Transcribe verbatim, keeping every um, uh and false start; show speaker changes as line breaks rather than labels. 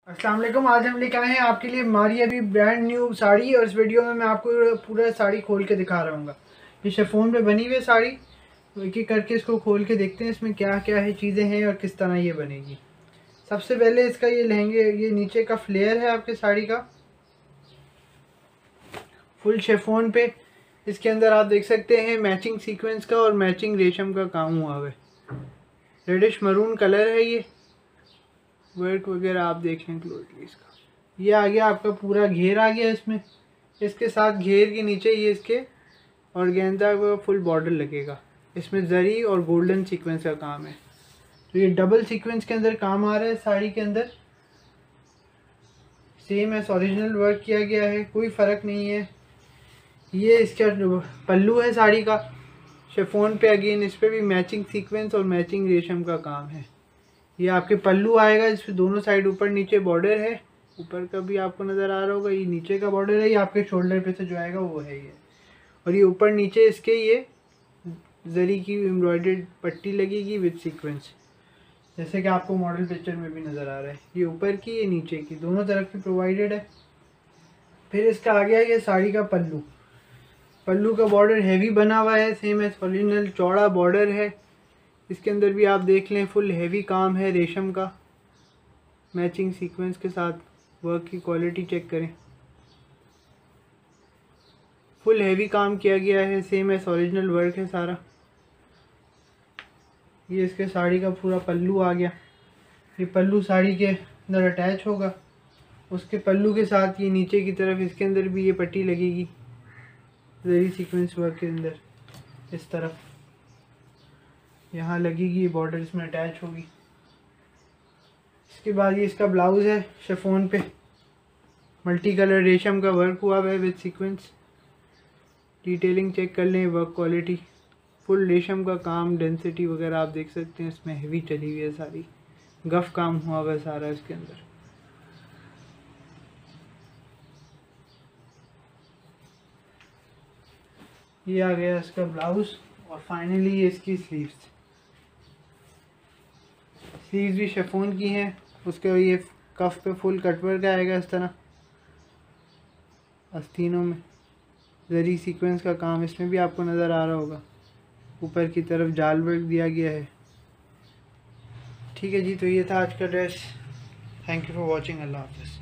अस्सलाम वालेकुम। आज हम लेकर आए हैं आपके लिए हमारी अभी ब्रांड न्यू साड़ी, और इस वीडियो में मैं आपको पूरा साड़ी खोल के दिखा रहा हूँ। ये शिफॉन पे बनी हुई साड़ी, एक एक करके इसको खोल के देखते हैं इसमें क्या क्या है चीज़ें हैं और किस तरह ये बनेगी। सबसे पहले इसका ये लहंगे, ये नीचे का फ्लेयर है आपके साड़ी का फुल शिफॉन पे। इसके अंदर आप देख सकते हैं मैचिंग सीक्वेंस का और मैचिंग रेशम का काम हुआ है। रेडिश मरून कलर है, ये वर्क वगैरह आप देख लें क्लोजली। इसका ये आ गया आपका पूरा घेर आ गया इसमें। इसके साथ घेर के नीचे ये इसके ऑर्गेन्जा का फुल बॉर्डर लगेगा। इसमें जरी और गोल्डन सीक्वेंस का काम है, तो ये डबल सीक्वेंस के अंदर काम आ रहा है साड़ी के अंदर। सेम एस ओरिजिनल वर्क किया गया है, कोई फ़र्क नहीं है। ये इसका पल्लू है साड़ी का शिफॉन पे, अगेन इस पर भी मैचिंग सीक्वेंस और मैचिंग रेशम का काम है। ये आपके पल्लू आएगा, इसमें दोनों साइड ऊपर नीचे बॉर्डर है। ऊपर का भी आपको नज़र आ रहा होगा, ये नीचे का बॉर्डर है, ये आपके शोल्डर पे से जो आएगा वो है ये। और ये ऊपर नीचे इसके ये जरी की एम्ब्रॉयडर्ड पट्टी लगेगी विद सीक्वेंस, जैसे कि आपको मॉडल पिक्चर में भी नज़र आ रहा है। ये ऊपर की, ये नीचे की, दोनों तरफ की प्रोवाइडेड है। फिर इसका आ गया ये साड़ी का पल्लू। पल्लू का बॉर्डर हैवी बना हुआ है, सेम एज ओरिजिनल चौड़ा बॉर्डर है। इसके अंदर भी आप देख लें फुल हैवी काम है रेशम का, मैचिंग सीक्वेंस के साथ। वर्क की क्वालिटी चेक करें, फुल हैवी काम किया गया है, सेम एज ओरिजिनल वर्क है सारा। ये इसके साड़ी का पूरा पल्लू आ गया। ये पल्लू साड़ी के अंदर अटैच होगा। उसके पल्लू के साथ ये नीचे की तरफ इसके अंदर भी ये पट्टी लगेगी जरी सीक्वेंस वर्क के अंदर। इस तरफ यहाँ लगेगी, ये बॉर्डर इसमें अटैच होगी। इसके बाद ये इसका ब्लाउज़ है शिफॉन पे, मल्टी कलर रेशम का वर्क हुआ है विद सीक्वेंस। डिटेलिंग चेक कर लें, वर्क क्वालिटी फुल रेशम का काम, डेंसिटी वगैरह आप देख सकते हैं। इसमें हेवी चली हुई है सारी, गफ काम हुआ हुआ है सारा इसके अंदर। ये आ गया इसका ब्लाउज, और फाइनली ये इसकी स्लीव्स। स्लीव्स भी शिफॉन की हैं। उसके ये कफ पे फुल कटवर्क आएगा इस तरह, आस्तीनों में जरी सीक्वेंस का काम इसमें भी आपको नज़र आ रहा होगा। ऊपर की तरफ जाल वर्क दिया गया है। ठीक है जी, तो ये था आज का dress. Thank you for watching. अल्लाह हाफ़िज़।